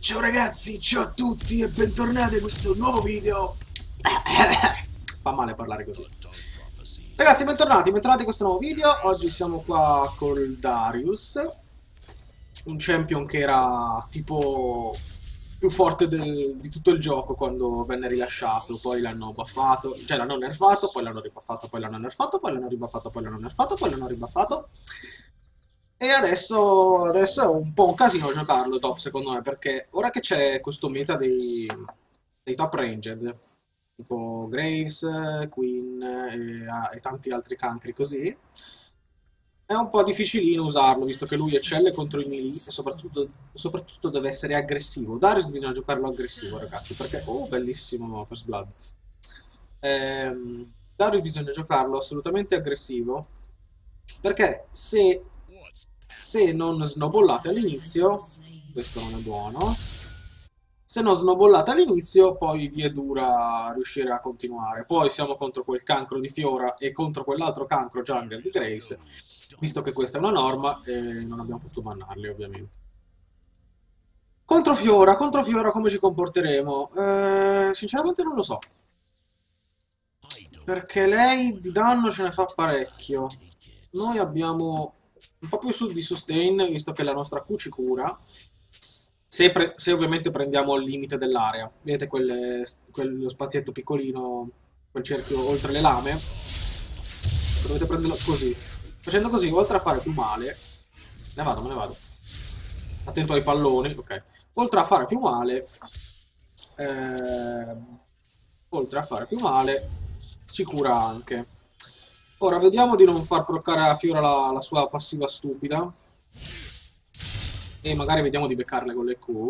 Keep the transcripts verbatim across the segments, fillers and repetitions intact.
Ciao ragazzi, ciao a tutti e bentornati a questo nuovo video. Fa male parlare così. Ragazzi, bentornati, bentornati in questo nuovo video. Oggi siamo qua col Darius, un champion che era tipo più forte del- di tutto il gioco quando venne rilasciato. Poi l'hanno buffato, cioè l'hanno nerfato, poi l'hanno ribuffato, poi l'hanno nerfato, poi l'hanno ribuffato, poi l'hanno nerfato, poi l'hanno ribuffato. E adesso, adesso è un po' un casino giocarlo top, secondo me, perché ora che c'è questo meta dei, dei top ranged, tipo Graves, Queen e, ah, e tanti altri cancri così, è un po' difficilino usarlo, visto che lui eccelle contro i melee e soprattutto, soprattutto deve essere aggressivo. Darius bisogna giocarlo aggressivo, ragazzi, perché... Oh, bellissimo First Blood. Ehm, Darius bisogna giocarlo assolutamente aggressivo, perché se se non snowballate all'inizio, questo non è buono, se non snowballate all'inizio, poi vi è dura riuscire a continuare. Poi siamo contro quel cancro di Fiora e contro quell'altro cancro jungle di Grace, visto che questa è una norma e non abbiamo potuto bannarli, ovviamente. Contro Fiora, contro Fiora come ci comporteremo? Eh, sinceramente non lo so, perché lei di danno ce ne fa parecchio. Noi abbiamo un po' più su di sustain, visto che la nostra Q ci cura. Se, pre- se ovviamente prendiamo il limite dell'area. Vedete quelle- quello spazietto piccolino, quel cerchio oltre le lame? Dovete prenderlo così. Facendo così, oltre a fare più male... Me ne vado, me ne vado. Attento ai palloni, ok. Oltre a fare più male... ehm, oltre a fare più male, si cura anche. Ora, vediamo di non far bloccare a Fiora la, la sua passiva stupida. E magari vediamo di beccarle con le Q.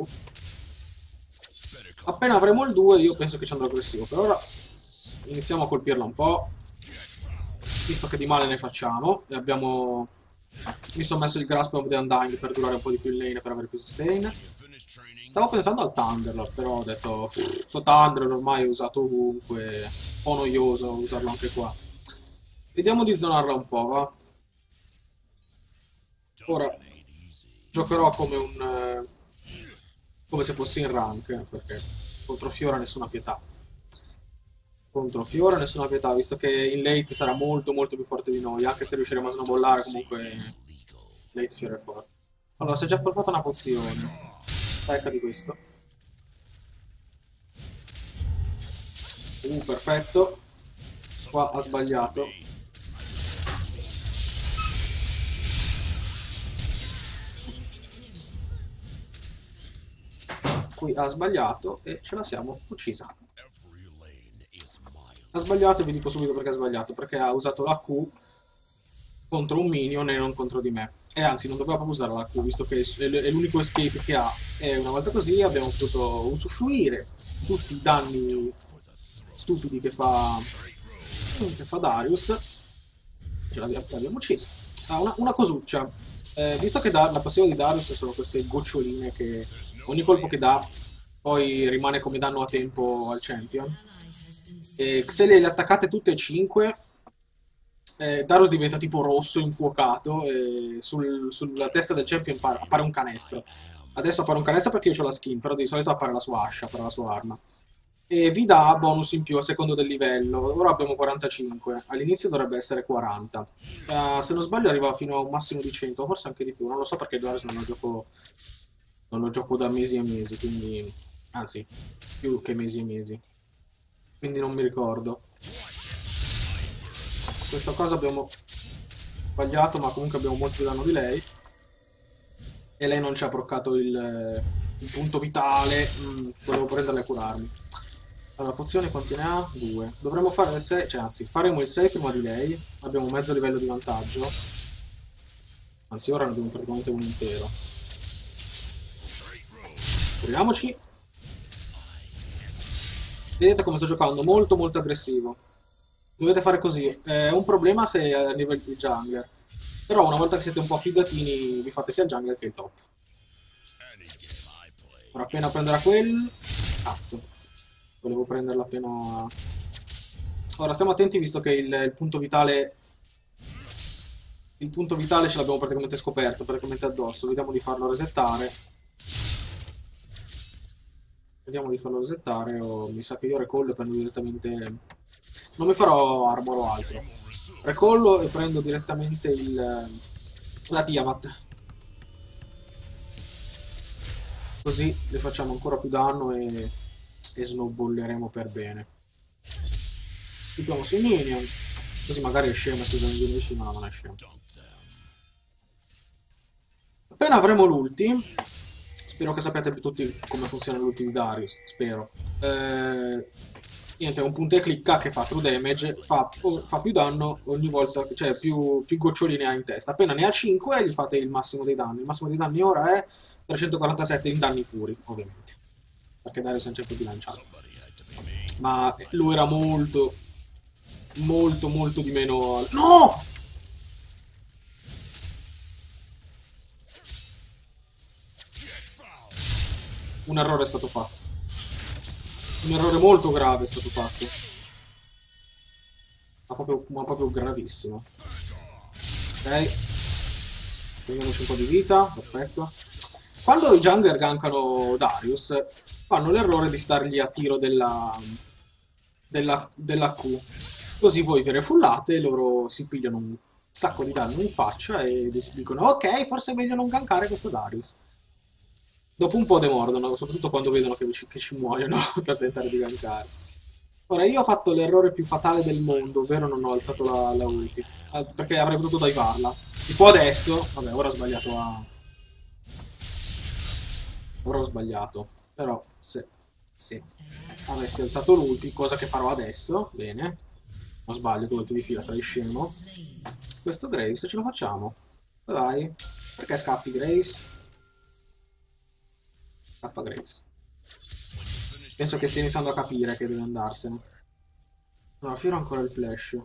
Appena avremo il due, io penso che ci andrò aggressivo. Per ora iniziamo a colpirla un po'. Visto che di male ne facciamo. E abbiamo... Mi sono messo il Grasp of the Undying per durare un po' di più in lane, per avere più sustain. Stavo pensando al Thunderlord, però ho detto... Sto Thunderlord ormai è usato ovunque. Un po' noioso usarlo anche qua. Vediamo di zonarla un po', va? Ora giocherò come un... eh, come se fossi in rank, perché contro Fiora nessuna pietà. Contro Fiora nessuna pietà, visto che in late sarà molto molto più forte di noi, anche se riusciremo a snowballare, comunque late Fiora è forte. Allora, si è già portata una pozione. Pecca di questo. Uh, perfetto. Qua ha sbagliato. Qui ha sbagliato e ce la siamo uccisa. Ha sbagliato e vi dico subito perché ha sbagliato, perché ha usato la Q contro un minion e non contro di me. E anzi, non doveva proprio usare la Q, visto che è l'unico escape che ha. E una volta così abbiamo potuto usufruire tutti i danni stupidi che fa, che fa Darius. Ce l'abbiamo l'abbiamo ucciso. Ah, una, una cosuccia. Eh, visto che da, la passiva di Darius sono queste goccioline che ogni colpo che dà poi rimane come danno a tempo al champion. E se le attaccate tutte e cinque, eh, Darius diventa tipo rosso, infuocato, e sul- sulla testa del champion appare, appare un canestro. Adesso appare un canestro perché io ho la skin, però di solito appare la sua ascia, appare la sua arma. E vi dà bonus in più a secondo del livello. Ora abbiamo quarantacinque, all'inizio dovrebbe essere quaranta. Eh, se non sbaglio arriva fino a un massimo di cento, forse anche di più. Non lo so perché Darius non lo gioco, non lo gioco da mesi e mesi, quindi... Anzi, più che mesi e mesi. Quindi non mi ricordo. Questa cosa abbiamo sbagliato, ma comunque abbiamo molto più danno di lei. E lei non ci ha proccato il, il punto vitale. Mm, volevo prenderla e curarmi. Allora, pozione quante ne ha? due. Dovremmo fare il sei, cioè anzi, faremo il sei prima di lei. Abbiamo mezzo livello di vantaggio. Anzi, ora ne abbiamo praticamente un intero. Curiamoci. Vedete come sto giocando? Molto molto aggressivo. Dovete fare così. È un problema se è a livello di jungler. Però una volta che siete un po' fidatini, vi fate sia il jungler che il top. Ora appena prenderà quel... Cazzo. Volevo prenderla appena... Ora stiamo attenti visto che il, il punto vitale... Il punto vitale ce l'abbiamo praticamente scoperto, praticamente addosso. Vediamo di farlo resettare. Vediamo di farlo resettare o mi sa che io recollo e prendo direttamente... Non mi farò armor o altro. Recollo e prendo direttamente il... la Tiamat. Così le facciamo ancora più danno e, e snowballeremo per bene. Clicchiamo sui minion. Così magari è scema se viene vicino, ma non è scema. Appena avremo l'ulti... Spero che sappiate tutti come funziona l'ulti di Darius, spero. Eh, niente, è un punta e clicca che fa true damage, fa, fa più danno ogni volta, cioè più, più goccioli ne ha in testa. Appena ne ha cinque gli fate il massimo dei danni. Il massimo dei danni ora è trecentoquarantasette in danni puri, ovviamente. Perché Darius è un certo bilanciato. Ma lui era molto, molto, molto di meno... No! Un errore è stato fatto. Un errore molto grave è stato fatto. Ma proprio, ma proprio gravissimo. Ok. Prendiamoci un po' di vita. Perfetto. Quando i jungler gankano Darius, fanno l'errore di stargli a tiro della, della, della Q. Così voi vi refullate e loro si pigliano un sacco di danno in faccia e dicono ok, forse è meglio non gankare questo Darius. Dopo un po' demordono, soprattutto quando vedono che ci, che ci muoiono per tentare di gankare. Ora, io ho fatto l'errore più fatale del mondo, ovvero non ho alzato la, la ulti. Perché avrei potuto divarla. Tipo adesso... Vabbè, ora ho sbagliato a... Ora ho sbagliato. Però, se... se avessi alzato l'ulti, cosa che farò adesso... Bene. Non sbaglio, due ulti di fila, sarai scemo. Questo Graves ce lo facciamo. Dai. Perché scappi, Graves? Scappa Graves. Penso che stia iniziando a capire che deve andarsene. No, Fiora ha ancora il flash.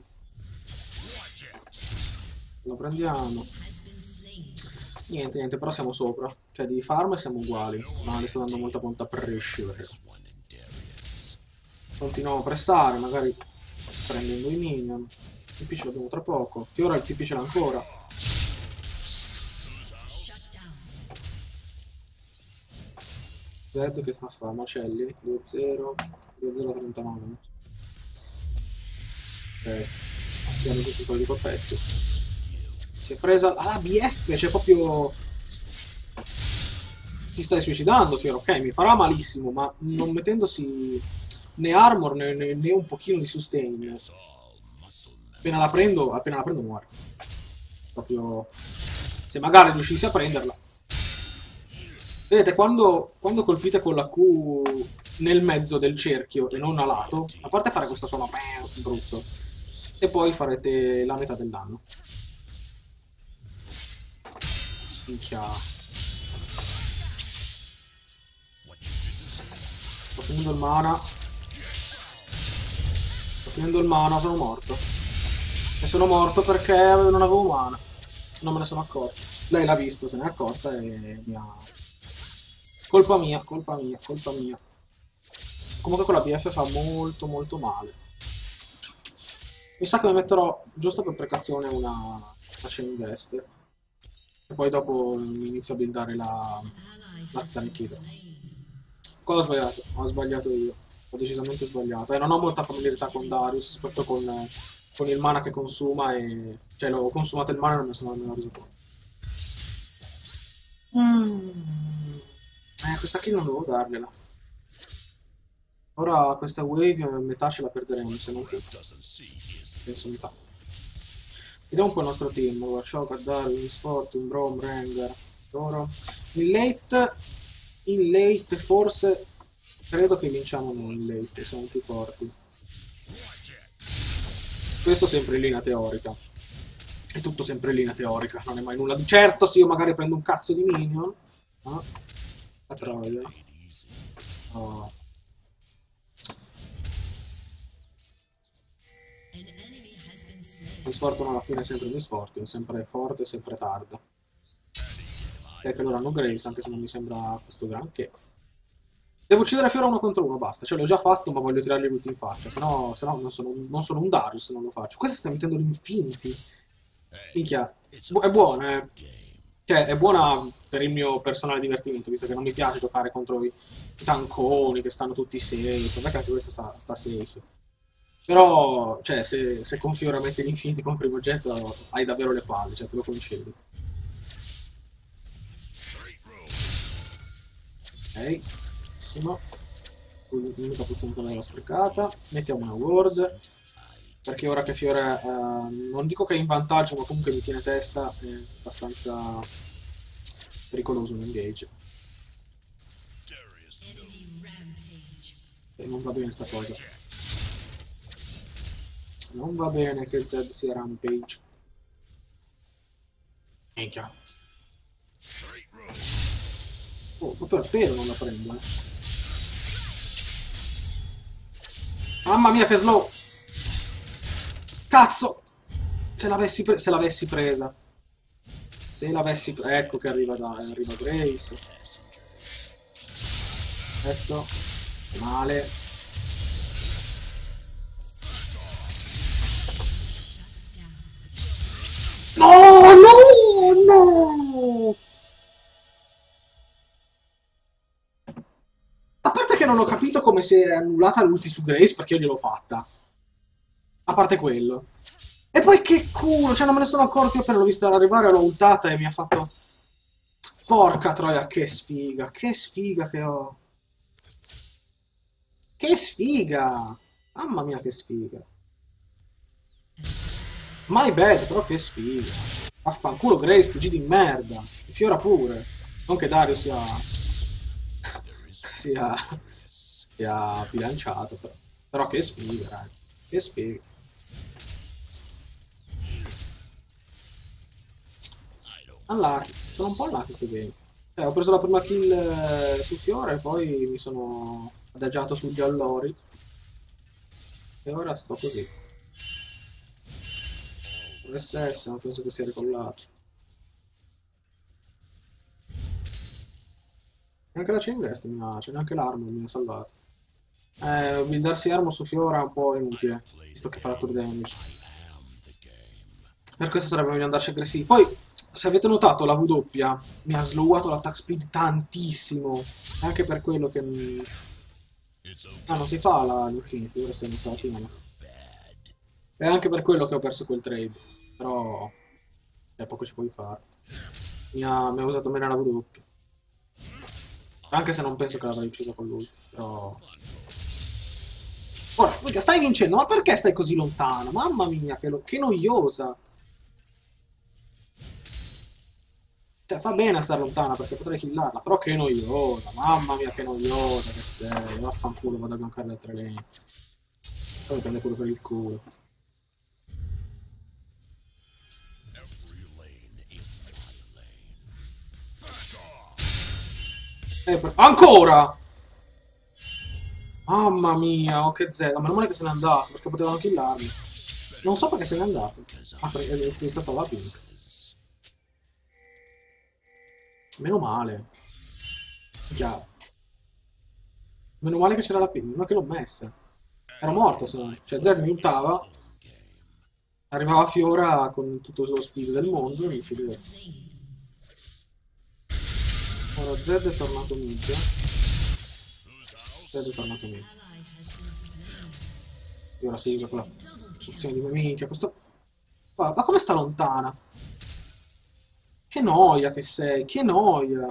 Lo prendiamo. Niente, niente, però siamo sopra. Cioè di farm siamo uguali. Ma le sto dando molta punta pressure. Continuiamo a pressare, magari prendendo i minion. Il T P ce l'abbiamo tra poco. Fiora il T P ce l'ha ancora. Z che sta a fare? Macelli due zero due zero trentanove. Ok, abbiamo giusto un po' di colpetti. Si è presa... Ah, B F, cioè proprio... Ti stai suicidando, Fiora, ok, mi farà malissimo, ma non mettendosi né armor né, né, né un pochino di sustain. Appena la prendo, appena la prendo muore. Proprio... Se magari riuscissi a prenderla. Vedete, quando, quando colpite con la Q nel mezzo del cerchio e non a lato, a parte fare questo suono brutto, e poi farete la metà del danno. Minchia. Sto finendo il mana. Sto finendo il mana, sono morto. E sono morto perché non avevo mana. Non me ne sono accorto. Lei l'ha visto, se ne è accorta e mi ha... Colpa mia, colpa mia, colpa mia. Comunque quella B F fa molto molto male. Mi sa che mi metterò, giusto per precauzione, una, una Chain Vest. E poi dopo mi inizio a buildare la, la Titanic Kid. Cosa ho sbagliato? Ho sbagliato io. Ho decisamente sbagliato. E non ho molta familiarità con Darius, soprattutto con, con il mana che consuma e... Cioè, l'ho consumato il mana e non me ne sono nemmeno reso conto. Mm. Eh, questa kill non devo dargliela. Ora questa wave metà ce la perderemo, se non tutta. Penso metà. Vediamo un po' il nostro team. Warshawk, Darius, Fortune, Braum, Rengar, loro. In late, in late forse credo che vinciamo noi in late, siamo più forti. Questo sempre in linea teorica. È tutto sempre in linea teorica, non è mai nulla di certo. Se io magari prendo un cazzo di minion, ah, la troia. Oh. Miss Fortune alla fine è sempre Miss Fortune, sempre forte, sempre tarda. E che loro hanno Graves, anche se non mi sembra questo granché. Devo uccidere Fiora uno contro uno, basta. Cioè l'ho già fatto, ma voglio tirargli l'ultimo in faccia. Se no, se no non, sono, non sono un Darius se non lo faccio. Questo sta mettendo l'infinity. Minchia, Bu è buono, eh. Cioè, è buona per il mio personale divertimento, visto che non mi piace giocare contro i tanconi che stanno tutti safe. Perché anche questa sta, sta safe. Però, cioè, se, se con Fiora metti l'infinity con primogetto, hai davvero le palle, cioè, te lo concedo. Ok, benissimo. L'unica pozione che l'avevo sprecata. Mettiamo una ward. Perché ora che Fiora, eh, non dico che è in vantaggio, ma comunque mi tiene testa, è abbastanza pericoloso un engage. E non va bene sta cosa. Non va bene che Zed sia rampage. Minchia. Oh, proprio al pelo non la prendo, eh. Mamma mia che slow! Cazzo! Se l'avessi pre se l'avessi presa. Se l'avessi... Ecco che arriva da... arriva Grace. Ecco. Male. No, no, no! A parte che non ho capito come si è annullata l'ulti su Grace, perché io gliel'ho fatta. A parte quello. E poi che culo, cioè non me ne sono accorto, io appena l'ho vista arrivare, l'ho ultata e mi ha fatto... Porca troia, che sfiga, che sfiga che ho. Che sfiga! Mamma mia che sfiga. My bad, però che sfiga. Vaffanculo Grace, P G di merda. E Fiora pure. Non che Dario sia... sia... sia bilanciato, però. Però che sfiga, dai. Che sfiga. Unlucky. Sono un po' unlucky questo game. Eh, ho preso la prima kill eh, su Fiora e poi mi sono adagiato su Giallori. E ora sto così. S S, ma penso che sia ricollato. Neanche la chain vest mi ha, cioè neanche l'arma mi ha salvato. Eh, buildarsi armo su Fiora è un po' inutile, visto che fa la tour damage. Per questo sarebbe meglio andarci aggressivi. Poi, se avete notato, la W mi ha slowato l'attack speed tantissimo. Anche per quello che... Mi... Ah, non si fa l'infinity, ora siamo stati male. E anche per quello che ho perso quel trade. Però... è poco ci puoi fare. Mi ha, mi ha usato bene la W. Anche se non penso che l'avrei ucciso con lui. Però... Ora, mica, stai vincendo, ma perché stai così lontano? Mamma mia, che, lo... che noiosa. Cioè, fa bene a stare lontana perché potrei killarla, però che noiosa, mamma mia che noiosa che sei, vaffanculo, vado a gankare le altre lane. Poi mi prende quello per il culo. Eh, per... Ancora! Mamma mia, oh che zero, meno male che se n'è andato, perché potevano killarmi. Non so perché se n'è andato. Ah, perché è stato la pink. Meno male. Chiaro. Meno male che c'era la ping, ma che l'ho messa. Ero morto se no. Cioè Zed mi ultava. Arrivava Fiora con tutto lo speed del mondo e mi finiva. Ora Zed è tornato mid. Zed è tornato mid. E ora si usa quella pozione di minchia. Questo... Guarda, ma come sta lontana? Che noia che sei, che noia.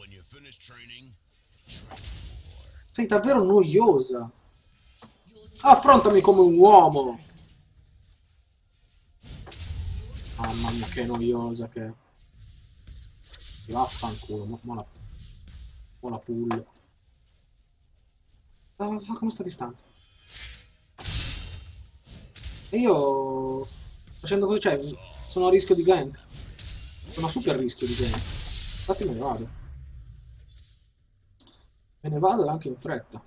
Sei davvero noiosa. Affrontami come un uomo. Mamma mia, che noiosa che è. Vaffanculo, mo, mo la... mo la pull. Ma come sta distante? E io... Facendo così, cioè, sono a rischio di gank. Sono a super rischio di gank. Infatti me ne vado. Me ne vado anche in fretta.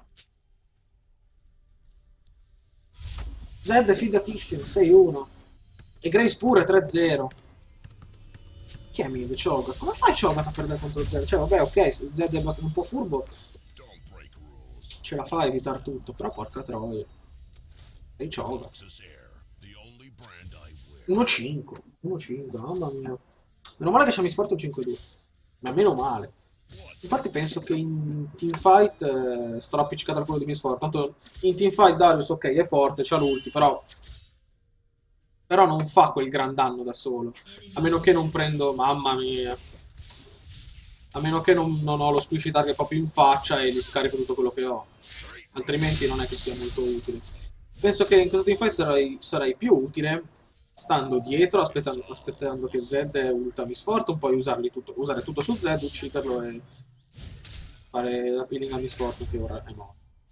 Zed è figatissimo, sei uno. E Grace pure, tre zero. Chi è mid? Cho'Gath? Come fai Cho'Gath a perdere contro Zed? Cioè, vabbè, ok, se Zed è abbastanza un po' furbo, ce la fa a evitare tutto, però porca troia. E Cho'Gath. uno cinque, uno cinque, mamma mia. Meno male che c'è mi sport un cinque due. Ma meno male. Infatti penso che in teamfight eh, starò appiccicato al quello di Miss Forte. Tanto in teamfight Darius ok è forte, c'ha l'ulti, però però non fa quel gran danno da solo. A meno che non prendo, mamma mia. A meno che non, non ho lo squishy target proprio in faccia e gli scarico tutto quello che ho. Altrimenti non è che sia molto utile. Penso che in questo teamfight sarai, sarai più utile stando dietro, aspettando, aspettando che Zed ulta Miss Fortune, poi usarli tutto, usare tutto su Zed, ucciderlo e fare la peeling a Miss Fortune che ora è morto.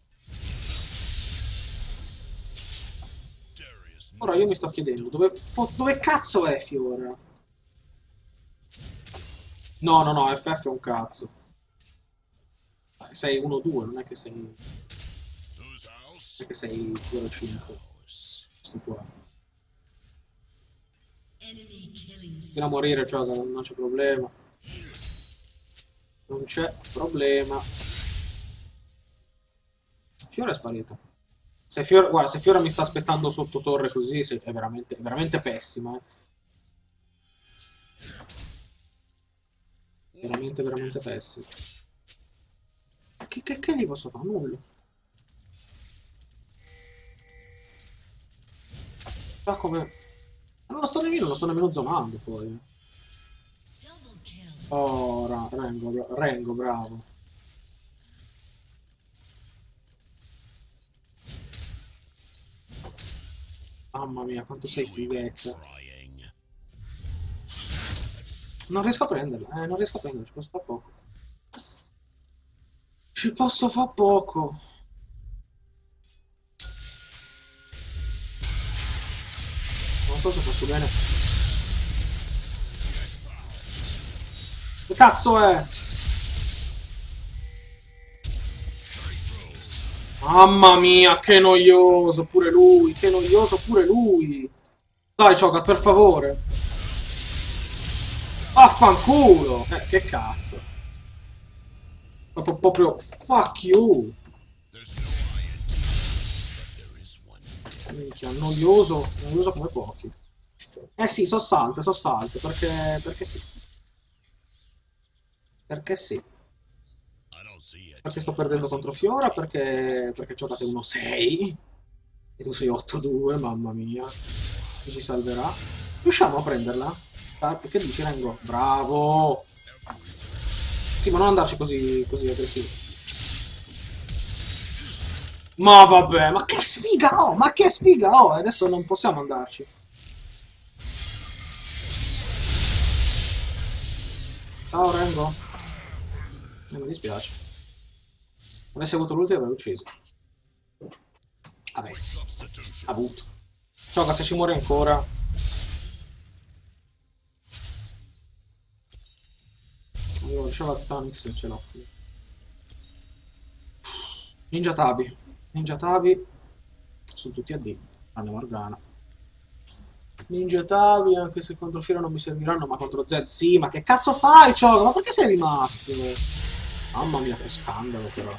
Ora io mi sto chiedendo, dove, dove cazzo è Fiora? No, no, no, F F è un cazzo. Sei uno due, non è che sei... Non è che sei zero cinque. Sto qua. Fino a morire, cioè, non c'è problema. Non c'è problema. Fiora è sparita. Se Fiora, guarda, se Fiora mi sta aspettando sotto torre così, è veramente, è veramente pessima. Eh. Veramente, veramente pessimo. Che, che, che gli posso fare? Nulla. Ma come... Non lo sto nemmeno, non lo sto nemmeno zonando poi. Oh, ra Rengo, bra Rengo, bravo. Mamma mia, quanto sei fighetta. Non riesco a prenderla, eh, non riesco a prenderla, ci posso fare poco. Ci posso fare poco. Non so se ho fatto bene. Che cazzo è? Mamma mia, che noioso pure lui, che noioso pure lui. Dai, Chocat, per favore. Vaffanculo. Eh, che cazzo. Proprio, proprio, fuck you. Minchia, noioso, noioso come pochi. Eh sì, so salte, so salte, perché, perché sì. Perché sì. Perché sto perdendo contro Fiora, perché, perché Chocat è uno sei. E tu sei otto due, mamma mia. Chi ci salverà? Riusciamo a prenderla? Ah, che dici, Rengo? Bravo! Sì, ma non andarci così, così aggressivo. Ma vabbè, ma che sfiga ho! Ma che sfiga ho! Adesso non possiamo andarci. Ciao, Rengo. Eh, mi dispiace. Avessi avuto l'ultimo avrei ucciso. Avessi. Avuto. Ciao, se ci muore ancora. Allora, diceva Titanix, ce l'ho. Ninja Tabi. Ninja Tabi. Sono tutti a D. Tranne Morgana. Ninja Tabi, anche se contro Fiora non mi serviranno, ma contro Zed sì. Ma che cazzo fai, Choga? Ma perché sei rimasto? Mamma mia, che scandalo, però.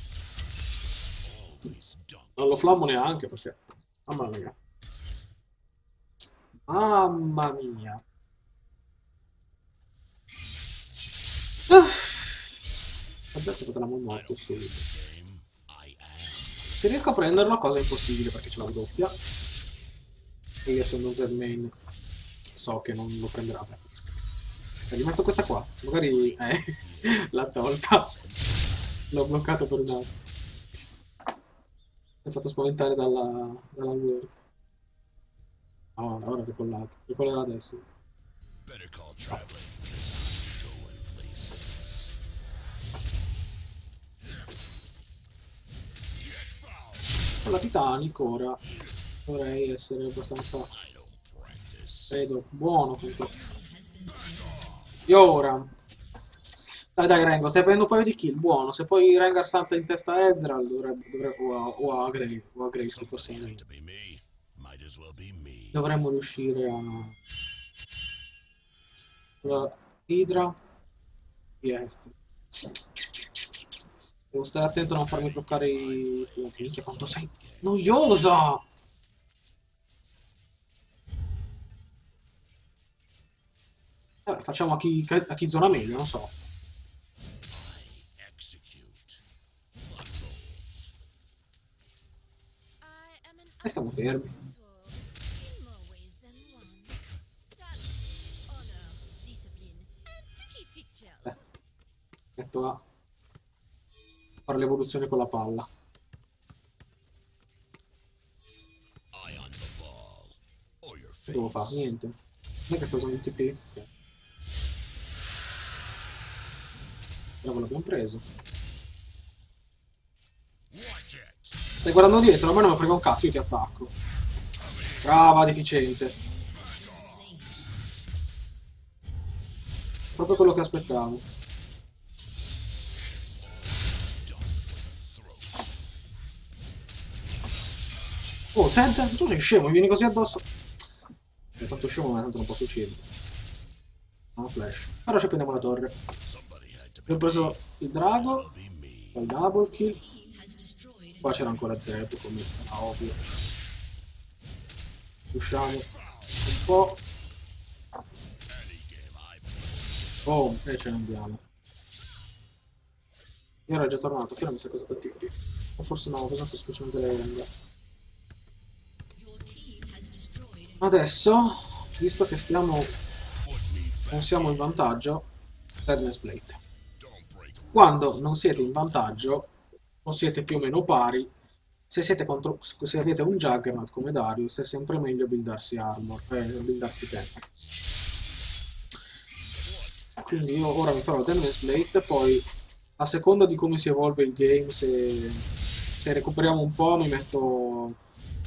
Non lo flammo neanche, perché... Mamma mia. Mamma mia. La Zed si poteva morto subito. Se riesco a prenderlo, cosa impossibile, perché ce l'ho doppia. E io essendo un Z-main so che non lo prenderà. E gli metto questa qua. Magari... Eh, l'ha tolta. L'ho bloccato per un attimo. Mi ha fatto spaventare dalla... dalla Word. Oh, ora è decollato. Decollerà adesso. Oh. Con la Titanic ora dovrei essere abbastanza, credo, buono contro. E ora dai dai Rengo, stai prendendo un paio di kill, buono. Se poi Rengar salta in testa a Ezreal dovrebbe, dovrebbe, o a, o a Grey, o a Graves che forse è in dovremmo riuscire a... Allora, Hydra P F. Devo stare attento a non farmi bloccare i... Minchia, quanto sei noiosa! Vabbè, facciamo a chi, a chi zona meglio, non so. E stiamo fermi. Beh, metto a fare l'evoluzione con la palla. Che devo fare? Niente. Non è che sto usando il T P? Ok. Bravo, l'abbiamo preso. Stai guardando dietro, a me non mi frega un cazzo, io ti attacco. Brava, deficiente. Proprio quello che aspettavo. Oh, senti, tu sei scemo, mi vieni così addosso. È tanto scemo, ma tanto non posso uccidere. No flash. Ora ci prendiamo la torre. Abbiamo preso il drago, poi il double kill. Qua c'era ancora Z, come ah, ovvio. Usciamo un po'. Oh, e ce ne andiamo. Io ero già tornato, fino a mi sa cosa da T P. O forse no, ho usato semplicemente le rende. Adesso, visto che stiamo, non siamo in vantaggio, Deadness Plate. Quando non siete in vantaggio, o siete più o meno pari, se, siete contro, se avete un Juggernaut come Darius, è sempre meglio buildarsi armor, eh, buildarsi tank. Quindi io ora mi farò Deadness Plate, poi a seconda di come si evolve il game, se, se recuperiamo un po' mi metto...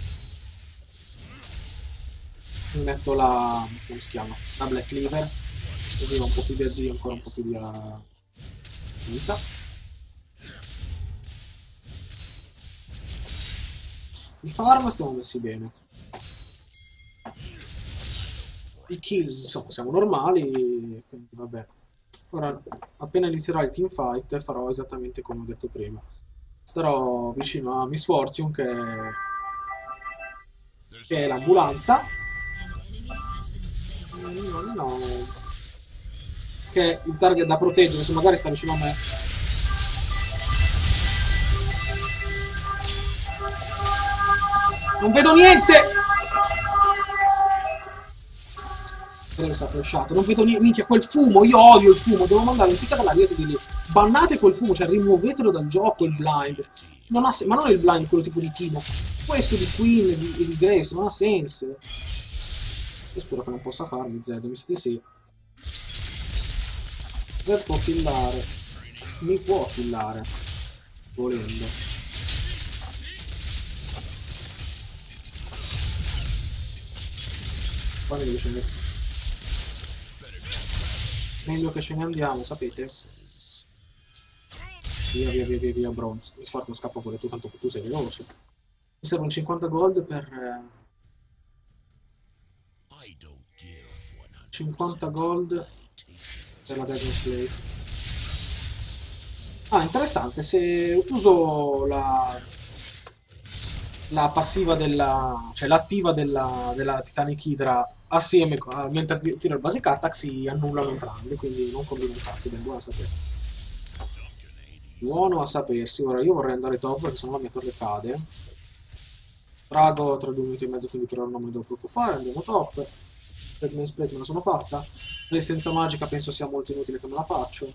mi metto la... come si chiama? La Black Cleaver, così ho un po' più di A G, ancora un po' più di uh, vita. I farm stiamo messi bene. I kill, insomma, siamo normali, quindi vabbè. Ora, appena inizierà il teamfight, farò esattamente come ho detto prima. Starò vicino a Miss Fortune, che, che è l'ambulanza. No, no. Che è il target da proteggere, se magari sta vicino a me. Non vedo niente! Che si è flashato, non vedo niente, minchia, quel fumo, io odio il fumo, devo mandare un ticket all'arietto di lì, bannate quel fumo, cioè rimuovetelo dal gioco, il blind, non ha ma non il blind quello tipo di Timo, questo di Queen e di, di Grace, non ha senso. Io spero che non possa farmi Z, mi sa di sì. Z può killare, mi può killare, volendo. Guarda che ce ne... meglio che ce ne andiamo, sapete? Via, via, via, via, via, bronze. Mi sforzo, scappo pure tu, tanto che tu sei veloce. Mi servono cinquanta gold per... Eh... cinquanta gold per la Deadness Plate. Ah, interessante, se uso la... la passiva della... cioè l'attiva della, della Titanic Hydra assieme, mentre tiro il basic attack, si annullano entrambi, quindi non combino un cazzo, ben buono a sapersi. Buono a sapersi. Ora io vorrei andare top perché sennò la mia torre cade. Drago tra due minuti e mezzo, quindi per ora non mi devo preoccupare, andiamo top. Deadness Plate me la sono fatta. Resistenza magica penso sia molto inutile che me la faccio.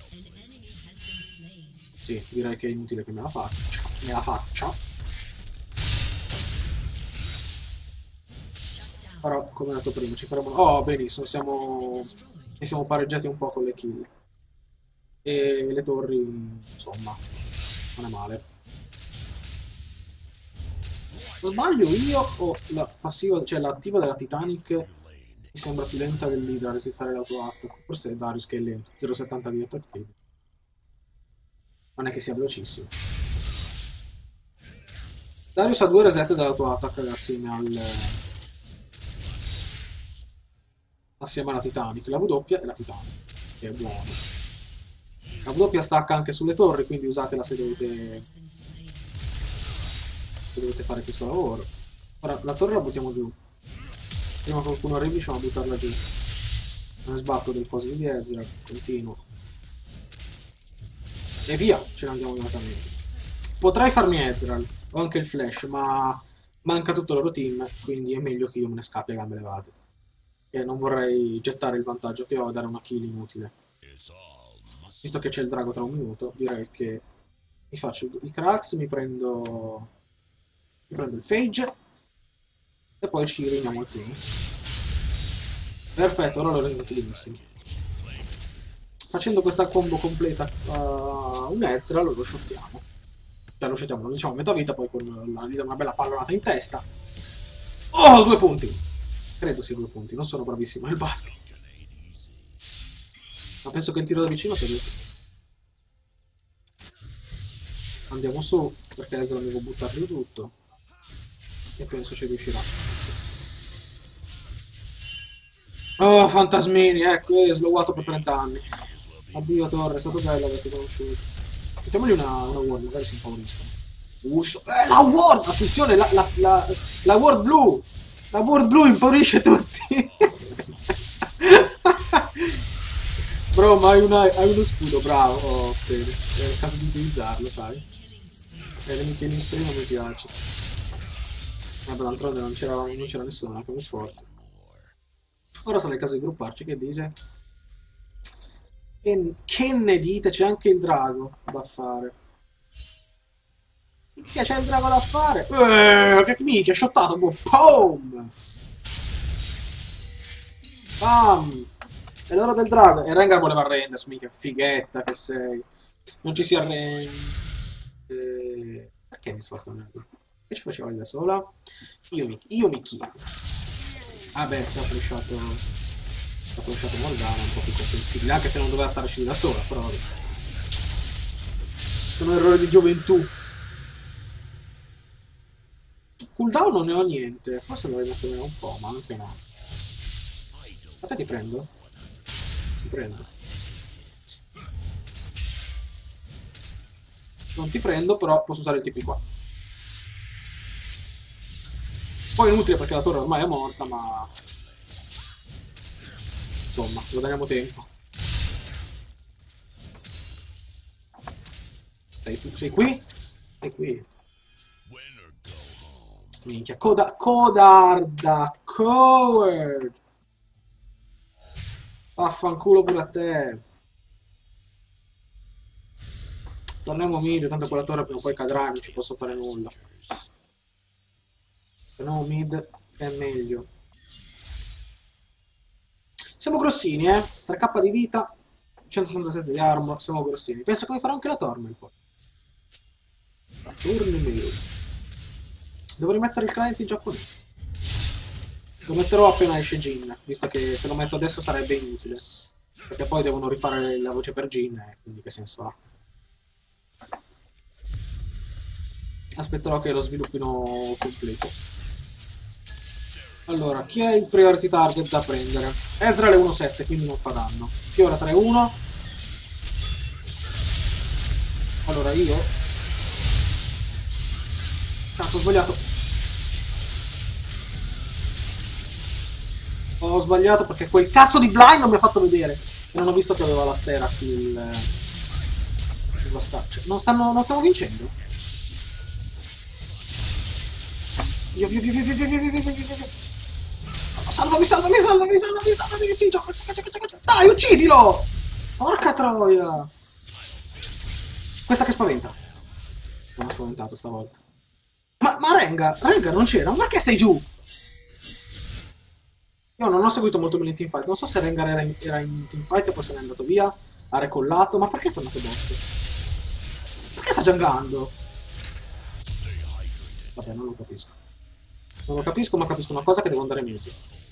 Sì, direi che è inutile che me la faccia. Me la faccia. Però, come ho detto prima, ci faremo... Oh, benissimo, siamo... ci siamo pareggiati un po' con le kill. E le torri, insomma, non è male. Non sbaglio io o la passiva, cioè l'attiva della Titanic mi sembra più lenta dell'Hydra a resettare l'auto-attacco. Forse è Darius che è lento, zero virgola settanta di attack speed. Non è che sia velocissimo. Darius ha due reset dell'auto-attack assieme al... assieme alla Titanic, la W e la Titanic, che è buono. La W stacca anche sulle torri, quindi usatela se dovete, se dovete fare questo lavoro. Ora, la torre la buttiamo giù. Prima che qualcuno arrivi, riusciamo a buttarla giù. Me ne sbatto del coso di Ezreal, continuo. E via, ce ne andiamo immediatamente. Potrei farmi Ezreal, ho anche il flash, ma manca tutto il loro team, quindi è meglio che io me ne scappi a gambe levate. E non vorrei gettare il vantaggio che ho e dare una kill inutile. Visto che c'è il drago tra un minuto, direi che mi faccio i cracks, mi prendo, mi prendo il Phage e poi ci riuniamo al team. Perfetto, ora l'ho reso benissimo. Facendo questa combo completa uh, un Ezreal lo shottiamo. Cioè lo shottiamo, lo diciamo a metà vita, poi con la, gli diamo una bella pallonata in testa. Oh, due punti! Credo sia due punti, non sono bravissimo nel basket. Ma penso che il tiro da vicino sia due. Andiamo su, perché Ezreal devo buttare giù tutto. E penso ci riuscirà. Sì. Oh, fantasmini, ecco, è slowato per trenta anni. Addio Torre, è stato bello averti conosciuto. Mettiamogli una, una ward, magari si impauriscono. Uh, so, eh, la ward! Attenzione, la, la, la, la ward blu! La ward blu impaurisce tutti! Bro, ma hai, una, hai uno scudo, bravo. Oh, bene. È il caso di utilizzarlo, sai? E le mi tieni in spray non mi piace. Vabbè, d'altronde non c'era nessuno come sport. Ora sarà il caso di grupparci, che dice? Che, che ne dite? C'è anche il drago da fare. Minchia, c'è il drago da fare! Eeeh, che minchia, shottato! Boom! Bam! È l'ora del drago. E Rengar voleva arrendersi, mica fighetta che sei. Non ci si arrende. Eh, perché mi sfortunato? Che ci faceva lì da sola? Io mi, io mi chiedo. Ah beh, si è flashato. Si è flashato Morgana, un po' più comprensibile. Anche se non doveva starci da sola, però vabbè. Sono errori di gioventù. Cooldown non ne ho niente. Forse dovrei mettere un po', ma anche no. A te ti prendo? Ti prendo. Non ti prendo, però posso usare il T P qua. Poi è inutile perché la torre ormai è morta, ma... Insomma, guadagniamo tempo. Sei, tu, sei qui? Sei qui. Minchia, coda, codarda, coward. Vaffanculo pure a te. Torniamo mid, tanto quella torre prima o poi cadrà e non ci posso fare nulla. Torniamo mid, è meglio. Siamo grossini, eh? tre K di vita, centosessantasette di armor, siamo grossini. Penso che mi farò anche la Tormel poi. La Tormel. Devo rimettere il client in giapponese. Lo metterò appena esce Jin, visto che se lo metto adesso sarebbe inutile. Perché poi devono rifare la voce per Jin, eh, quindi che senso ha? Aspetterò che lo sviluppino completo. Allora, chi è il priority target da prendere? Ezreal è uno sette, quindi non fa danno. Fiora tre uno. Allora io... Cazzo, ho sbagliato. Ho sbagliato perché quel cazzo di blind non mi ha fatto vedere. E non ho visto che aveva la stera qui il... Lo sta... cioè, non, stanno... non stiamo vincendo? Via, via, via, via, via, via, via, via, via, via, via. Salvami, salvami, salvami, salvami, salvami, sì, gioca, gioca, gioca, gioca. Dai, uccidilo! Porca troia! Questa che spaventa. Non ho spaventato stavolta. Ma, ma Rengar, Rengar non c'era? Ma perché stai giù? Io non ho seguito molto bene il teamfight. Non so se Rengar era in, era in teamfight e poi se n'è andato via. Ha recollato. Ma perché è tornato bot? Perché sta junglando? Vabbè, non lo capisco. Non lo capisco, ma capisco una cosa, che devo andare meglio.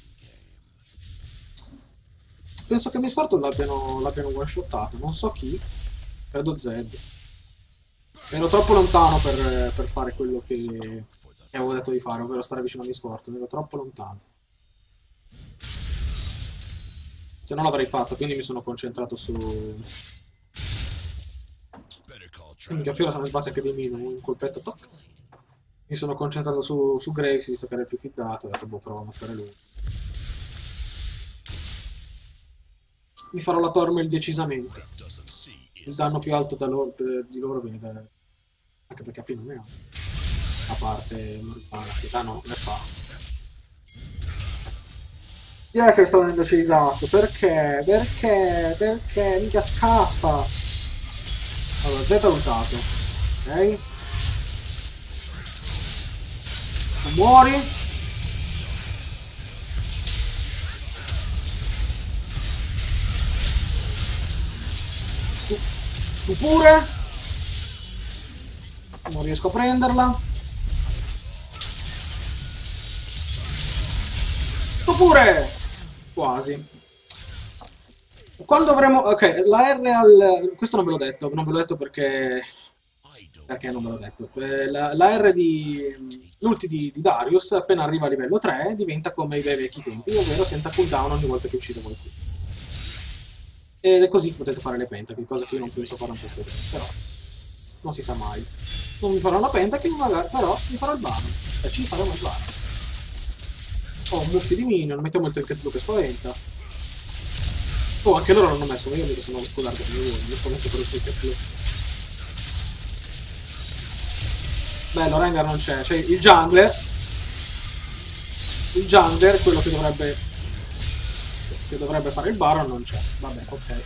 Penso che Miss Fortune l'abbiano one-shottato. Non so chi. Credo Zed. Ero troppo lontano per, per fare quello che, che avevo detto di fare, ovvero stare vicino a Miss Fortune. Ero troppo lontano. Se non l'avrei fatto, quindi mi sono concentrato su... Minchia, Fiora se ne sbatte anche di meno, un colpetto, toc. Mi sono concentrato su, su Grace, visto che era il più fidato, ho detto, boh, provo a ammazzare lui. mi farò la Tormel decisamente. Il danno più alto da loro, di loro viene da... Anche perché A P non ne ha. A parte Morgana, che già no, ne fa. Chi è che sto venendo cisato? Perché? Perché? Perché? Mica scappa! Allora, Z ha ultato. Ok? Non muori? Tu, tu pure? Non riesco a prenderla. Tu pure! Quasi. Quando avremo... Ok, la R al... Questo non ve l'ho detto, non ve l'ho detto perché... Perché non ve l'ho detto. Eh, La, la R di... L'ulti di, di Darius, appena arriva a livello tre, diventa come i bei vecchi tempi, ovvero senza cooldown ogni volta che uccide qualcuno. Ed è così che potete fare le pentakill, cosa che io non penso fare in questo tempo, però... Non si sa mai. Non mi farò una pentakill, magari, però mi farò il Baron. E ci faremo il Baron. Ho un mucchio di minion, mettiamo il trinket blu che spaventa. Oh, anche loro l'hanno messo, ma io mi sono scusato, io spavento per il trinket blu. Bello, Rengar non c'è, c'è il jungler. Il jungler, quello che dovrebbe che dovrebbe fare il Baron, non c'è. Vabbè, ok.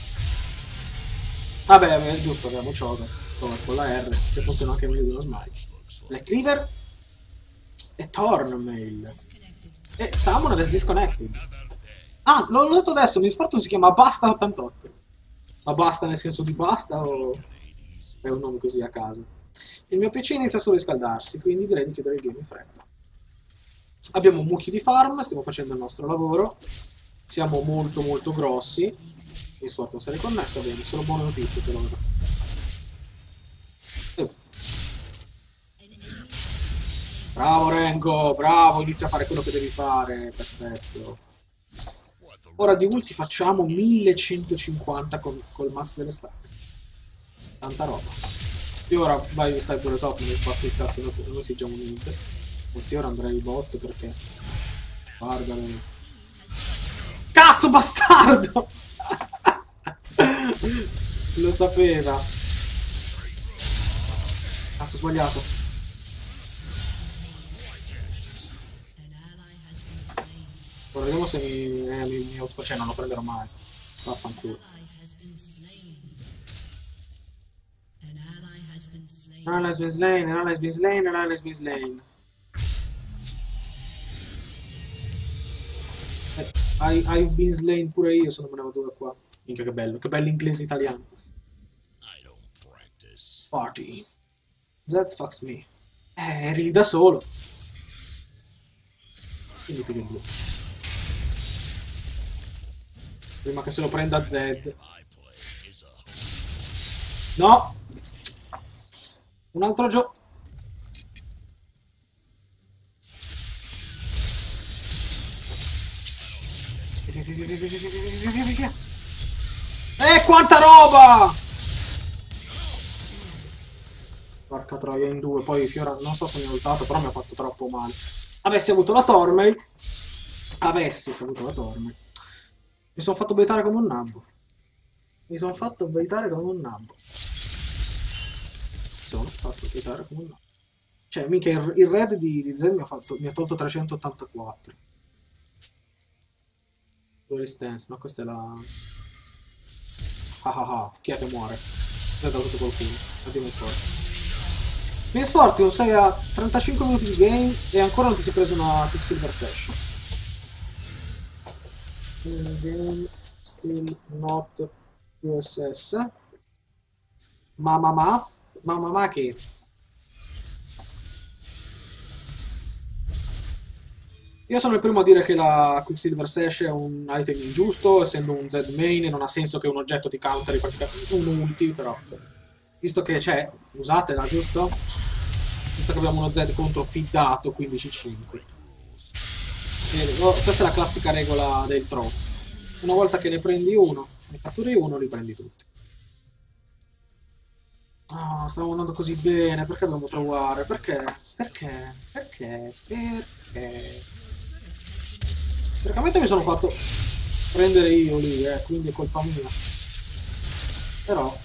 Vabbè, è giusto, abbiamo Cho'Gath con la R, che funziona anche meglio di uno Smite. Black River e Tornmail. E Summoner is disconnected. Ah, l'ho detto adesso, mi sforzo si chiama Basta ottantotto. Ma basta nel senso di basta o è un nome così a caso? Il mio P C inizia solo a riscaldarsi, quindi direi di chiudere il game in fretta. Abbiamo un mucchio di farm, stiamo facendo il nostro lavoro. Siamo molto molto grossi. Mi sforzo essere connesso, bene, sono buone notizie per ora. Eh. Bravo Rengo, bravo, inizia a fare quello che devi fare, perfetto. Ora di ulti facciamo millecentocinquanta con, col max delle stack. Tanta roba. E ora vai, stai pure top, mi sbatti il cazzo, noi, noi si giochiamo niente. Anzi, ora andrei in bot perché... Guardami. Cazzo, bastardo! Lo sapeva. Cazzo, ho sbagliato. Ora vediamo se mi... Eh, mi, mi auto... Cioè, non lo prenderò mai. Vaffanculo. An ally has been slain, an ally has been slain, an ally has been slain. Eh, I, I've been slain pure io, se non me ne vado da qua. Minchia che bello, che bello inglese italiano. Party. That fucks me. Eh, eri lì da solo. Quindi piglio il blu. Prima che se lo prenda Z. No! Un altro gioco. Eh, quanta roba! Porca troia, in due. Poi Fiora, non so se mi ha ultato, però mi ha fatto troppo male. Avessi avuto la Tormel. Avessi avuto la Tormel. Mi sono fatto baitare come un nabbo. Mi sono fatto baitare come un nabbo. Mi sono fatto baitare come un nabbo. Cioè, mica il, il red di, di Z mi ha, fatto, mi ha tolto trecentottantaquattro. Glory Stance, no? Questa è la... Ah ah ah, chi è che muore? Mi ha dato qualcuno. Addio Misfortune. Misfortune, sei a trentacinque minuti di game e ancora non ti sei preso una Quicksilver Session. Game still not U S S. Ma ma ma? Ma ma ma che? Io sono il primo a dire che la Quicksilver Sash è un item ingiusto, essendo un Z main e non ha senso che un oggetto ti counteri praticamente un ulti, però visto che c'è, usatela, giusto? Visto che abbiamo uno Z contro fidato quindici cinque. E, oh, questa è la classica regola del throw. Una volta che ne prendi uno, ne catturi uno, li prendi tutti. Oh, stavo andando così bene, perché dobbiamo trovare? Perché? Perché? Perché? Perché? Francamente mi sono fatto... prendere io lì, eh, quindi è colpa mia. Però...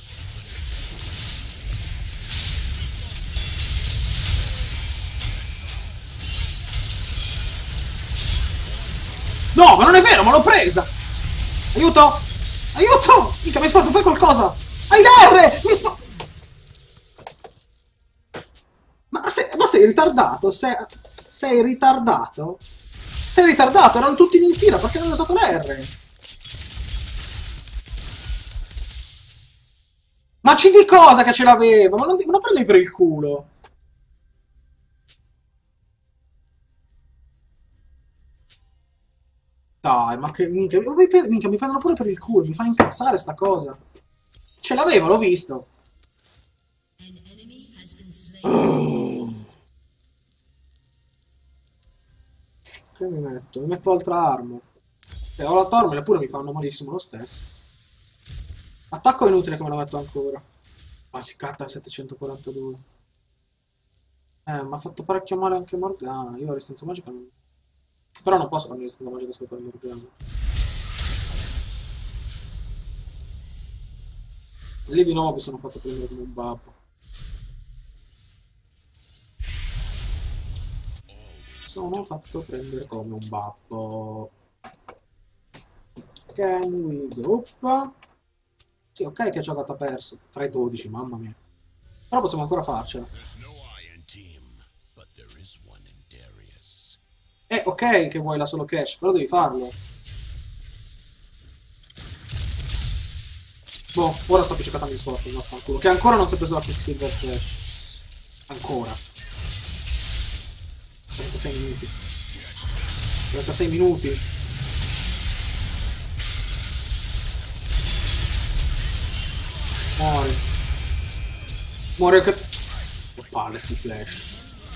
No, ma non è vero, ma l'ho presa! Aiuto! Aiuto! Mica mi sforzo, fai qualcosa! Hai l'R! Mi sforzo! Ma, se, ma sei ritardato? Sei, sei ritardato? Sei ritardato? Erano tutti in fila, perché non hai usato l'R? Ma ci di cosa che ce l'avevo? Ma non, non prendi per il culo! Dai, ma che minchia, minchia, minchia, mi prendono pure per il culo, mi fa incazzare sta cosa. Ce l'avevo, l'ho visto. Oh. Che mi metto? Mi metto altra arma. E ho la Tormel, eppure mi fanno malissimo lo stesso. Attacco è inutile che me la metto ancora. Ma si catta a settecentoquarantadue. Eh, mi ha fatto parecchio male anche Morgana. Io ho resistenza magica non... Però non posso farmi resistenza magica sopra Morgana. Lì di nuovo mi sono fatto prendere come un babbo. Sono fatto prendere come un babbo. Can we group? Sì, ok che ho giocato a perso. tre dodici, mamma mia. Però possiamo ancora farcela. Eh, ok che vuoi la solo cash, però devi farlo. Boh, ora sto appiccicando gli swap, vaffanculo. Che ancora non si è preso la Quicksilver Slash. Ancora. trentasei minuti. trentasei minuti. Muori. Muori che... Che palle sti flash.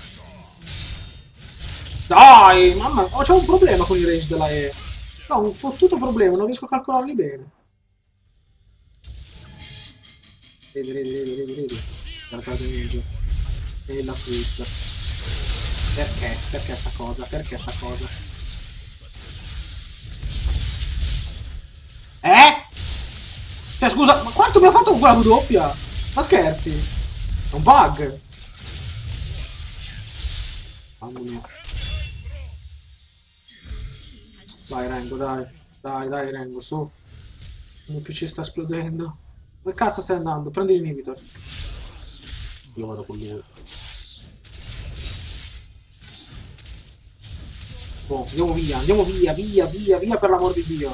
Dai, mamma, oh, c'ho un problema con i range della E. No, un fottuto problema, non riesco a calcolarli bene. Vedi, vedi, vedi, vedi, vedi. Guardate ninja. E la twist. Perché? Perché sta cosa? Perché sta cosa? Eh? Cioè, scusa, ma quanto mi ha fatto quella W? Ma scherzi? È un bug. Mamma mia. Dai, Rengo, dai. Dai, dai, Rengo, su. Il mio P C sta esplodendo. Dove cazzo stai andando? Prendi l'inhibitor. Io vado con lui. Boh, andiamo via, andiamo via, via, via, via per l'amor di Dio.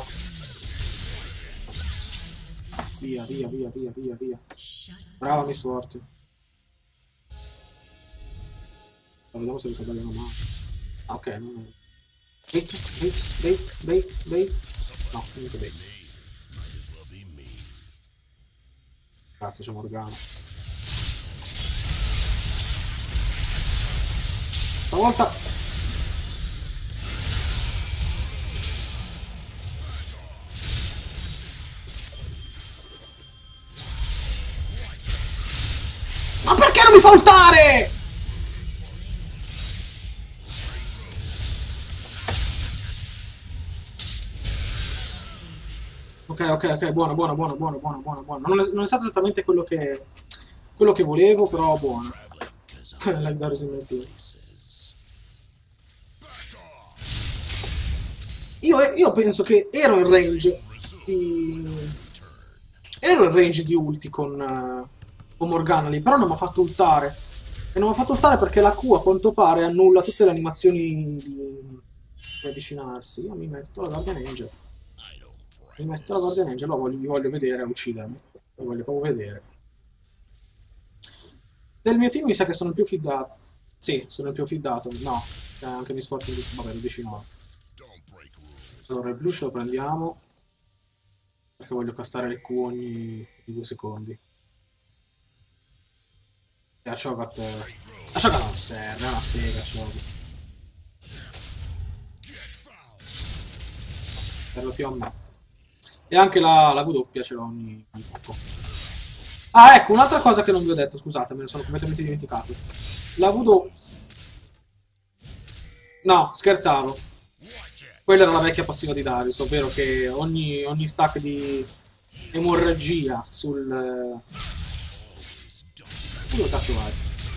Via, via, via, via, via, via. Brava Miss Fortune. Vediamo se ricordo una mano. Ah, ok, no. Bait, bait, bait, bait, bait. No, niente bait. Grazie, c'è Morgana. Stavolta... Ma perché non mi fa ultare? Ok, ok, ok, buono, buono, buono, buono, buono, buono, buono. Non è, non è stato esattamente quello che, quello che volevo, però buono. Like that is in my team. Io, io penso che ero in range di... Ero in range di ulti con, uh, con Morgana lì, però non mi ha fatto ultare. E non mi ha fatto ultare perché la Q a quanto pare annulla tutte le animazioni di, di avvicinarsi. Io mi metto la Guardian Angel. Mi metto la Guardian Angel, lo voglio, vi voglio vedere a uccidermi. Lo voglio proprio vedere. Del mio team mi sa che sono il più fidato. Sì, sono il più fidato. No, eh, anche mi sforzo di... Vabbè, lo dici no. Allora, il blu ce lo prendiamo. Perché voglio castare le Q ogni due secondi. E a Cho'Gath... A Cho'Gath non serve, è una sega Cho'Gath. Serve più a me. E anche la, la W ce l'ho ogni, ogni poco. Ah, ecco, un'altra cosa che non vi ho detto, scusate, me ne sono completamente dimenticato. La W... No, scherzavo. Quella era la vecchia passiva di Darius, ovvero che ogni, ogni stack di emorragia sul... Dove cazzo vai?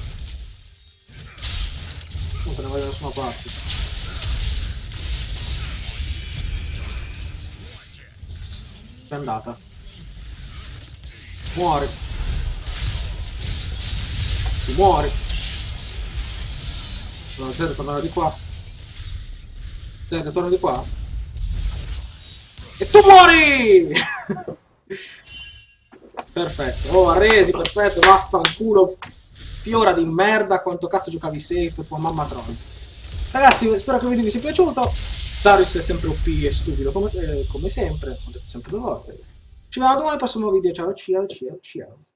Non te ne vai da nessuna parte. È andata. Muori. Tu muori. No, Zed, tornare di qua. Zed, torna di qua. E tu muori! Perfetto. Oh, arresi, perfetto. Vaffanculo. Fiora di merda. Quanto cazzo giocavi safe, tua mamma troll. Ragazzi, spero che il video vi sia piaciuto. Darius è sempre O P e stupido come, eh, come sempre. Come sempre due volte. Ci vediamo domani al prossimo video. Ciao, ciao, ciao, ciao.